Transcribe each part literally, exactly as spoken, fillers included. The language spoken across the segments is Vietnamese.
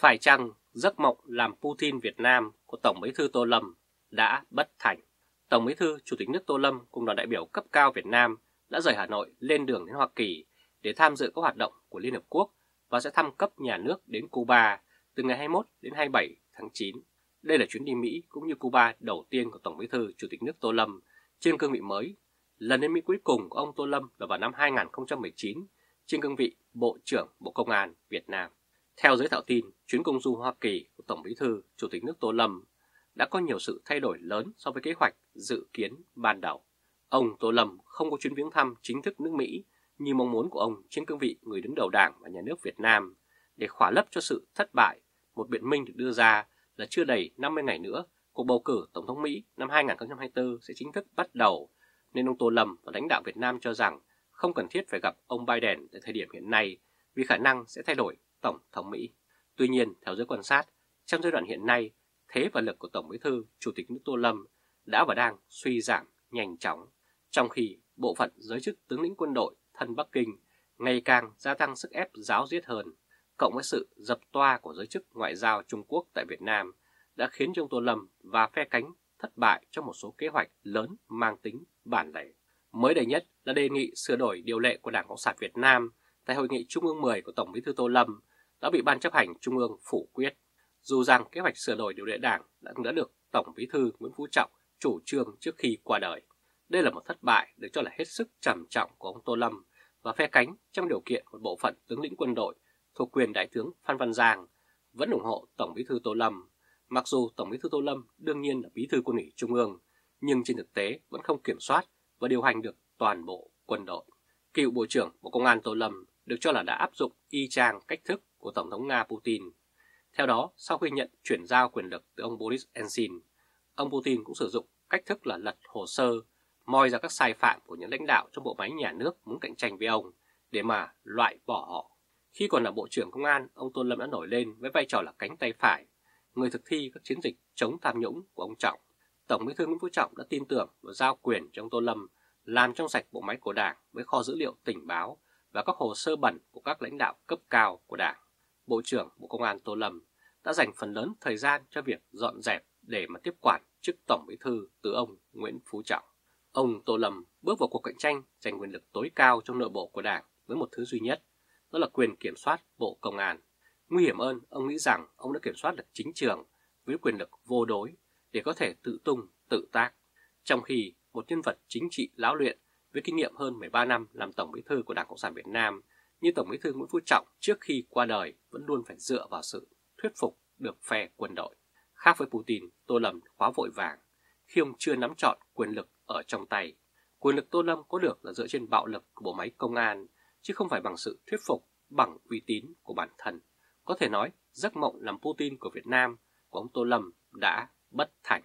Phải chăng giấc mộng làm Putin Việt Nam của Tổng Bí thư Tô Lâm đã bất thành? Tổng Bí thư Chủ tịch nước Tô Lâm cùng đoàn đại biểu cấp cao Việt Nam đã rời Hà Nội lên đường đến Hoa Kỳ để tham dự các hoạt động của Liên Hợp Quốc và sẽ thăm cấp nhà nước đến Cuba từ ngày hai mươi mốt đến hai mươi bảy tháng chín. Đây là chuyến đi Mỹ cũng như Cuba đầu tiên của Tổng Bí thư Chủ tịch nước Tô Lâm trên cương vị mới. Lần đến Mỹ cuối cùng của ông Tô Lâm là vào năm hai nghìn không trăm mười chín trên cương vị Bộ trưởng Bộ Công an Việt Nam. Theo giới thạo tin, chuyến công du Hoa Kỳ của Tổng Bí thư Chủ tịch nước Tô Lâm đã có nhiều sự thay đổi lớn so với kế hoạch dự kiến ban đầu. Ông Tô Lâm không có chuyến viếng thăm chính thức nước Mỹ như mong muốn của ông trên cương vị người đứng đầu Đảng và Nhà nước Việt Nam để khỏa lấp cho sự thất bại. Một biện minh được đưa ra là chưa đầy năm mươi ngày nữa, cuộc bầu cử Tổng thống Mỹ năm hai nghìn không trăm hai mươi tư sẽ chính thức bắt đầu, nên ông Tô Lâm và lãnh đạo Việt Nam cho rằng không cần thiết phải gặp ông Biden tại thời điểm hiện nay vì khả năng sẽ thay đổi Tổng thống Mỹ. Tuy nhiên, theo giới quan sát, trong giai đoạn hiện nay, thế và lực của Tổng Bí thư Chủ tịch nước Tô Lâm đã và đang suy giảm nhanh chóng, trong khi bộ phận giới chức tướng lĩnh quân đội thân Bắc Kinh ngày càng gia tăng sức ép giáo diết hơn, cộng với sự dập toa của giới chức ngoại giao Trung Quốc tại Việt Nam đã khiến cho ông Tô Lâm và phe cánh thất bại trong một số kế hoạch lớn mang tính bản lề. Mới đây nhất là đề nghị sửa đổi điều lệ của Đảng Cộng sản Việt Nam tại Hội nghị Trung ương mười của Tổng Bí thư Tô Lâm đã bị Ban chấp hành Trung ương phủ quyết, dù rằng kế hoạch sửa đổi điều lệ Đảng đã, đã được Tổng Bí thư Nguyễn Phú Trọng chủ trương trước khi qua đời. Đây là một thất bại được cho là hết sức trầm trọng của ông Tô Lâm và phe cánh trong điều kiện một bộ phận tướng lĩnh quân đội thuộc quyền Đại tướng Phan Văn Giang vẫn ủng hộ Tổng Bí thư Tô Lâm. Mặc dù Tổng Bí thư Tô Lâm đương nhiên là Bí thư Quân ủy Trung ương, nhưng trên thực tế vẫn không kiểm soát và điều hành được toàn bộ quân đội. Cựu Bộ trưởng Bộ Công an Tô Lâm được cho là đã áp dụng y chang cách thức của Tổng thống Nga Putin. Theo đó, sau khi nhận chuyển giao quyền lực từ ông Boris Yeltsin, ông Putin cũng sử dụng cách thức là lật hồ sơ, moi ra các sai phạm của những lãnh đạo trong bộ máy nhà nước muốn cạnh tranh với ông để mà loại bỏ họ. Khi còn là Bộ trưởng Công an, ông Tô Lâm đã nổi lên với vai trò là cánh tay phải, người thực thi các chiến dịch chống tham nhũng của ông Trọng. Tổng Bí thư Nguyễn Phú Trọng đã tin tưởng và giao quyền cho ông Tô Lâm làm trong sạch bộ máy của Đảng với kho dữ liệu tình báo và các hồ sơ bẩn của các lãnh đạo cấp cao của Đảng. Bộ trưởng Bộ Công an Tô Lâm đã dành phần lớn thời gian cho việc dọn dẹp để mà tiếp quản chức Tổng Bí thư từ ông Nguyễn Phú Trọng. Ông Tô Lâm bước vào cuộc cạnh tranh giành quyền lực tối cao trong nội bộ của Đảng với một thứ duy nhất, đó là quyền kiểm soát Bộ Công an. Nguy hiểm hơn, ông nghĩ rằng ông đã kiểm soát được chính trường với quyền lực vô đối để có thể tự tung, tự tác. Trong khi một nhân vật chính trị lão luyện với kinh nghiệm hơn mười ba năm làm Tổng Bí thư của Đảng Cộng sản Việt Nam như Tổng Bí thư Nguyễn Phú Trọng trước khi qua đời vẫn luôn phải dựa vào sự thuyết phục được phe quân đội. Khác với Putin, Tô Lâm quá vội vàng khi ông chưa nắm trọn quyền lực ở trong tay. Quyền lực Tô Lâm có được là dựa trên bạo lực của bộ máy công an, chứ không phải bằng sự thuyết phục, bằng uy tín của bản thân. Có thể nói, giấc mộng làm Putin của Việt Nam của ông Tô Lâm đã bất thành.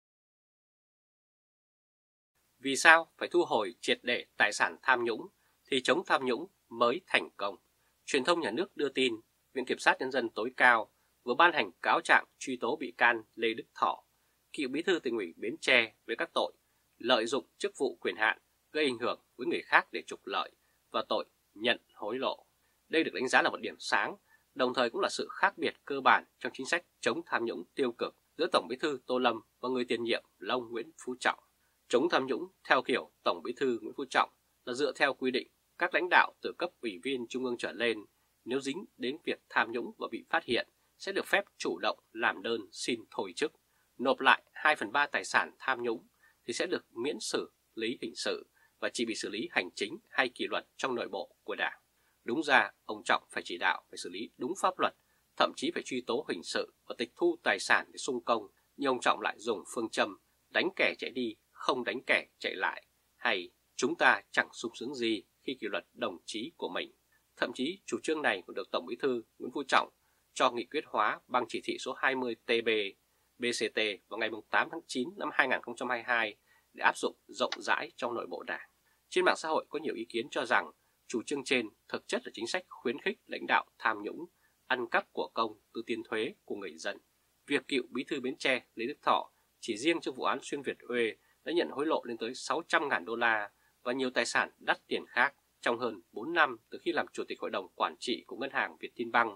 Vì sao phải thu hồi triệt để tài sản tham nhũng thì chống tham nhũng mới thành công? Truyền thông nhà nước đưa tin, Viện Kiểm sát Nhân dân tối cao vừa ban hành cáo trạng truy tố bị can Lê Đức Thọ, cựu Bí thư Tỉnh ủy Bến Tre với các tội lợi dụng chức vụ quyền hạn gây ảnh hưởng với người khác để trục lợi và tội nhận hối lộ. Đây được đánh giá là một điểm sáng, đồng thời cũng là sự khác biệt cơ bản trong chính sách chống tham nhũng tiêu cực giữa Tổng Bí thư Tô Lâm và người tiền nhiệm là ông Nguyễn Phú Trọng. Chống tham nhũng theo kiểu Tổng Bí thư Nguyễn Phú Trọng là dựa theo quy định các lãnh đạo từ cấp ủy viên trung ương trở lên nếu dính đến việc tham nhũng và bị phát hiện sẽ được phép chủ động làm đơn xin thôi chức, nộp lại hai phần ba tài sản tham nhũng thì sẽ được miễn xử lý hình sự và chỉ bị xử lý hành chính hay kỷ luật trong nội bộ của Đảng. Đúng ra, ông Trọng phải chỉ đạo phải xử lý đúng pháp luật, thậm chí phải truy tố hình sự và tịch thu tài sản để xung công, nhưng ông Trọng lại dùng phương châm đánh kẻ chạy đi, không đánh kẻ chạy lại, hay chúng ta chẳng sung sướng gì khi kỷ luật đồng chí của mình. Thậm chí chủ trương này cũng được Tổng Bí thư Nguyễn Phú Trọng cho nghị quyết hóa bằng chỉ thị số hai mươi T B B C T vào ngày tám tháng chín năm hai nghìn không trăm hai mươi hai để áp dụng rộng rãi trong nội bộ Đảng. Trên mạng xã hội có nhiều ý kiến cho rằng chủ trương trên thực chất là chính sách khuyến khích lãnh đạo tham nhũng, ăn cắp của công từ tiền thuế của người dân. Việc cựu Bí thư Bến Tre Lê Đức Thọ chỉ riêng trong vụ án xuyên Việt Huê đã nhận hối lộ lên tới sáu trăm nghìn đô la và nhiều tài sản đắt tiền khác trong hơn bốn năm từ khi làm Chủ tịch Hội đồng Quản trị của Ngân hàng Vietinbank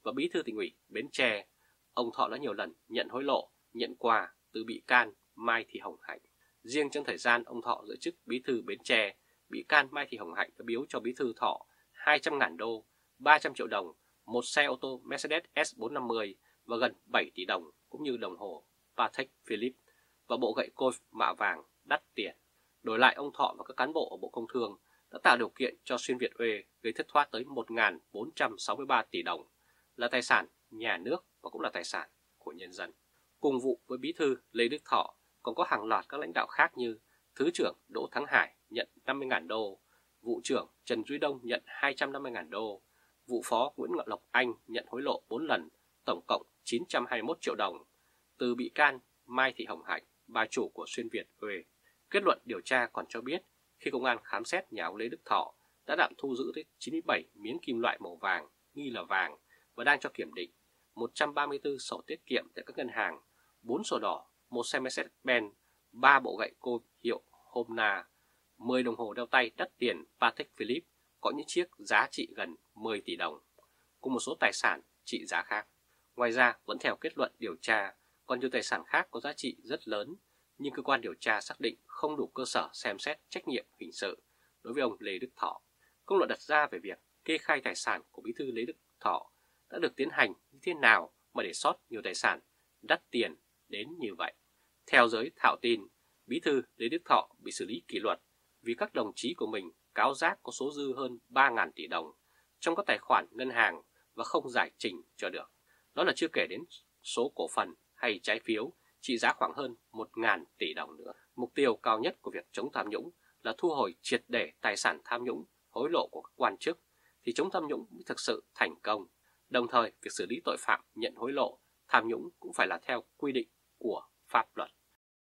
và Bí thư Tỉnh ủy Bến Tre, ông Thọ đã nhiều lần nhận hối lộ, nhận quà từ bị can Mai Thị Hồng Hạnh. Riêng trong thời gian ông Thọ giữ chức Bí thư Bến Tre, bị can Mai Thị Hồng Hạnh đã biếu cho Bí thư Thọ hai trăm nghìn đô, ba trăm triệu đồng, một xe ô tô Mercedes S bốn trăm năm mươi và gần bảy tỷ đồng, cũng như đồng hồ Patek Philippe và bộ gậy golf mạ vàng đắt tiền. Đổi lại, ông Thọ và các cán bộ ở Bộ Công Thương đã tạo điều kiện cho xuyên Việt Uê gây thất thoát tới một nghìn bốn trăm sáu mươi ba tỷ đồng, là tài sản nhà nước và cũng là tài sản của nhân dân. Cùng vụ với Bí thư Lê Đức Thọ, còn có hàng loạt các lãnh đạo khác như Thứ trưởng Đỗ Thắng Hải nhận năm mươi nghìn đô, Vụ trưởng Trần Duy Đông nhận hai trăm năm mươi nghìn đô, Vụ phó Nguyễn Ngọc Lộc Anh nhận hối lộ bốn lần, tổng cộng chín trăm hai mươi mốt triệu đồng, từ bị can Mai Thị Hồng Hạnh, bà chủ của xuyên Việt Uê. Kết luận điều tra còn cho biết, khi công an khám xét nhà ông Lê Đức Thọ, đã tạm thu giữ tới chín mươi bảy miếng kim loại màu vàng, nghi là vàng, và đang cho kiểm định một trăm ba mươi tư sổ tiết kiệm tại các ngân hàng, bốn sổ đỏ, một xe Mercedes-Benz, ba bộ gậy golf hiệu Homna, mười đồng hồ đeo tay đắt tiền Patek Philippe có những chiếc giá trị gần mười tỷ đồng, cùng một số tài sản trị giá khác. Ngoài ra, vẫn theo kết luận điều tra, còn nhiều tài sản khác có giá trị rất lớn, nhưng cơ quan điều tra xác định không đủ cơ sở xem xét trách nhiệm hình sự đối với ông Lê Đức Thọ. Công luận đặt ra về việc kê khai tài sản của Bí thư Lê Đức Thọ đã được tiến hành như thế nào mà để sót nhiều tài sản đắt tiền đến như vậy. Theo giới thạo tin, Bí thư Lê Đức Thọ bị xử lý kỷ luật vì các đồng chí của mình cáo giác có số dư hơn ba nghìn tỷ đồng trong các tài khoản ngân hàng và không giải trình cho được. Đó là chưa kể đến số cổ phần hay trái phiếu trị giá khoảng hơn một nghìn tỷ đồng nữa. Mục tiêu cao nhất của việc chống tham nhũng là thu hồi triệt để tài sản tham nhũng, hối lộ của các quan chức, thì chống tham nhũng mới thực sự thành công. Đồng thời, việc xử lý tội phạm nhận hối lộ, tham nhũng cũng phải là theo quy định của pháp luật.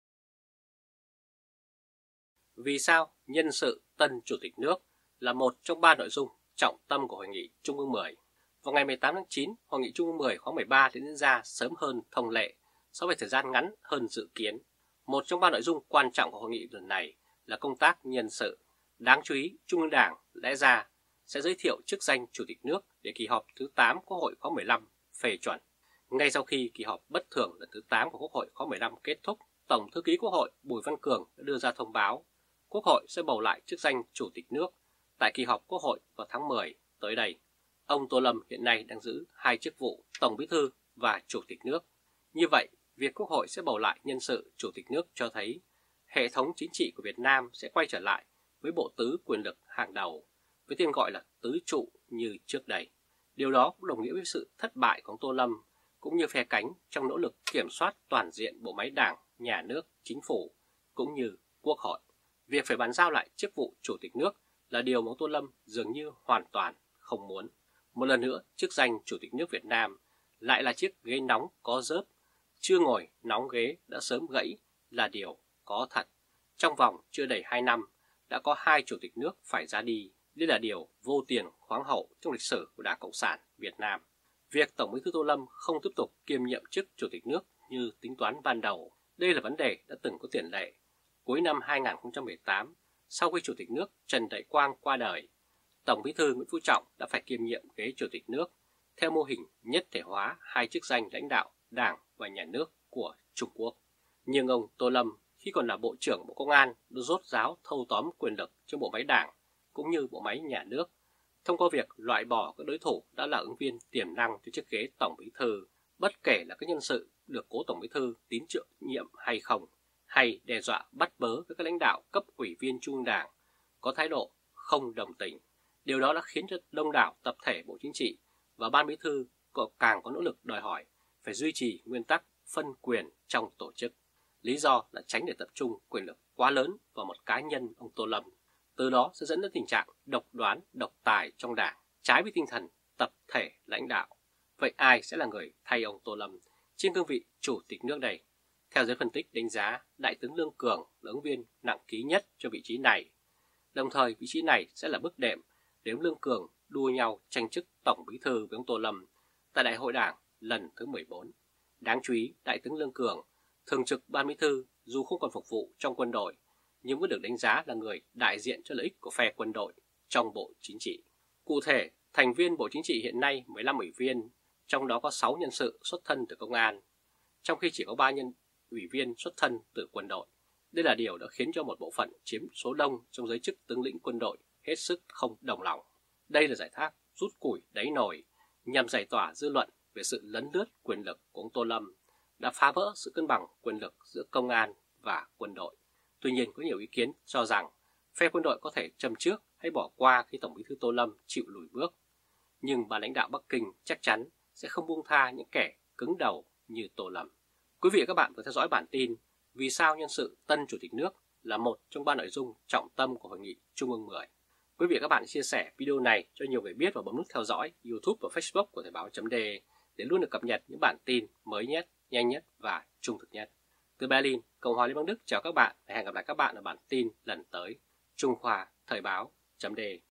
Vì sao nhân sự tân Chủ tịch nước là một trong ba nội dung trọng tâm của Hội nghị Trung ương mười? Vào ngày mười tám tháng chín, Hội nghị Trung ương mười khóa mười ba diễn ra sớm hơn thông lệ so với thời gian ngắn hơn dự kiến. Một trong ba nội dung quan trọng của hội nghị lần này là công tác nhân sự. Đáng chú ý, Trung ương Đảng lẽ ra sẽ giới thiệu chức danh Chủ tịch nước để kỳ họp thứ tám Quốc hội khóa mười lăm phê chuẩn. Ngay sau khi kỳ họp bất thường lần thứ tám của Quốc hội khóa mười lăm kết thúc, Tổng thư ký Quốc hội Bùi Văn Cường đã đưa ra thông báo Quốc hội sẽ bầu lại chức danh Chủ tịch nước tại kỳ họp Quốc hội vào tháng mười tới đây. Ông Tô Lâm hiện nay đang giữ hai chức vụ Tổng Bí thư và Chủ tịch nước. Như vậy, việc Quốc hội sẽ bầu lại nhân sự Chủ tịch nước cho thấy hệ thống chính trị của Việt Nam sẽ quay trở lại với bộ tứ quyền lực hàng đầu, với tên gọi là tứ trụ như trước đây. Điều đó cũng đồng nghĩa với sự thất bại của ông Tô Lâm, cũng như phe cánh trong nỗ lực kiểm soát toàn diện bộ máy đảng, nhà nước, chính phủ, cũng như Quốc hội. Việc phải bàn giao lại chức vụ Chủ tịch nước là điều mà ông Tô Lâm dường như hoàn toàn không muốn. Một lần nữa, chức danh Chủ tịch nước Việt Nam lại là chiếc ghế nóng có rớp, chưa ngồi nóng ghế đã sớm gãy là điều có thật. Trong vòng chưa đầy hai năm, đã có hai Chủ tịch nước phải ra đi. Đây là điều vô tiền khoáng hậu trong lịch sử của Đảng Cộng sản Việt Nam. Việc Tổng Bí thư Tô Lâm không tiếp tục kiêm nhiệm chức Chủ tịch nước như tính toán ban đầu, đây là vấn đề đã từng có tiền lệ. Cuối năm hai nghìn không trăm mười tám, sau khi Chủ tịch nước Trần Đại Quang qua đời, Tổng Bí thư Nguyễn Phú Trọng đã phải kiêm nhiệm ghế Chủ tịch nước theo mô hình nhất thể hóa hai chức danh lãnh đạo Đảng và Nhà nước của Trung Quốc. Nhưng ông Tô Lâm khi còn là Bộ trưởng Bộ Công an đã rốt ráo thâu tóm quyền lực trong bộ máy Đảng cũng như bộ máy nhà nước, thông qua việc loại bỏ các đối thủ đã là ứng viên tiềm năng cho chiếc ghế Tổng Bí thư, bất kể là các nhân sự được cố Tổng Bí thư tín nhiệm hay không, hay đe dọa bắt bớ với các lãnh đạo cấp ủy viên Trung ương Đảng có thái độ không đồng tình. Điều đó đã khiến cho đông đảo tập thể Bộ Chính trị và Ban Bí thư càng có nỗ lực đòi hỏi phải duy trì nguyên tắc phân quyền trong tổ chức. Lý do là tránh để tập trung quyền lực quá lớn vào một cá nhân ông Tô Lâm. Từ đó sẽ dẫn đến tình trạng độc đoán, độc tài trong Đảng, trái với tinh thần tập thể lãnh đạo. Vậy ai sẽ là người thay ông Tô Lâm trên cương vị Chủ tịch nước đây? Theo giới phân tích đánh giá, Đại tướng Lương Cường là ứng viên nặng ký nhất cho vị trí này. Đồng thời, vị trí này sẽ là bước đệm để ông Lương Cường đua nhau tranh chức Tổng Bí thư với ông Tô Lâm tại Đại hội Đảng lần thứ mười bốn. Đáng chú ý, Đại tướng Lương Cường, thường trực Ban Bí thư dù không còn phục vụ trong quân đội, nhưng vẫn được đánh giá là người đại diện cho lợi ích của phe quân đội trong Bộ Chính trị. Cụ thể, thành viên Bộ Chính trị hiện nay mười lăm ủy viên, trong đó có sáu nhân sự xuất thân từ công an, trong khi chỉ có ba nhân ủy viên xuất thân từ quân đội. Đây là điều đã khiến cho một bộ phận chiếm số đông trong giới chức tướng lĩnh quân đội hết sức không đồng lòng. Đây là giải pháp rút củi đáy nồi nhằm giải tỏa dư luận về sự lấn lướt quyền lực của ông Tô Lâm, đã phá vỡ sự cân bằng quyền lực giữa công an và quân đội. Tuy nhiên, có nhiều ý kiến cho rằng phe quân đội có thể châm trước hay bỏ qua khi Tổng Bí thư Tô Lâm chịu lùi bước. Nhưng ban lãnh đạo Bắc Kinh chắc chắn sẽ không buông tha những kẻ cứng đầu như Tô Lâm. Quý vị và các bạn vừa theo dõi bản tin Vì sao nhân sự tân Chủ tịch nước là một trong ba nội dung trọng tâm của Hội nghị Trung ương mười. Quý vị và các bạn chia sẻ video này cho nhiều người biết và bấm nút theo dõi YouTube và Facebook của Thời báo chấm de để luôn được cập nhật những bản tin mới nhất, nhanh nhất và trung thực nhất. Từ Berlin, Cộng hòa Liên bang Đức chào các bạn và hẹn gặp lại các bạn ở bản tin lần tới. Trung Khoa Thời báo chấm de